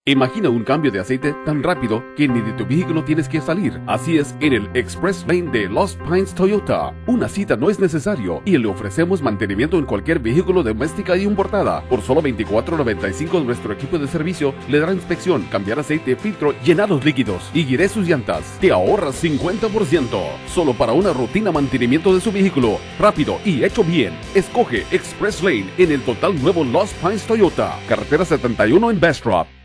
Imagina un cambio de aceite tan rápido que ni de tu vehículo tienes que salir. Así es en el Express Lane de Lost Pines Toyota. Una cita no es necesario y le ofrecemos mantenimiento en cualquier vehículo doméstica y importada. Por solo $24.95 nuestro equipo de servicio le dará inspección, cambiar aceite, filtro, llenados líquidos y guiaré sus llantas. Te ahorras 50%. Solo para una rutina mantenimiento de su vehículo. Rápido y hecho bien. Escoge Express Lane en el total nuevo Lost Pines Toyota. Carretera 71 en Bastrop.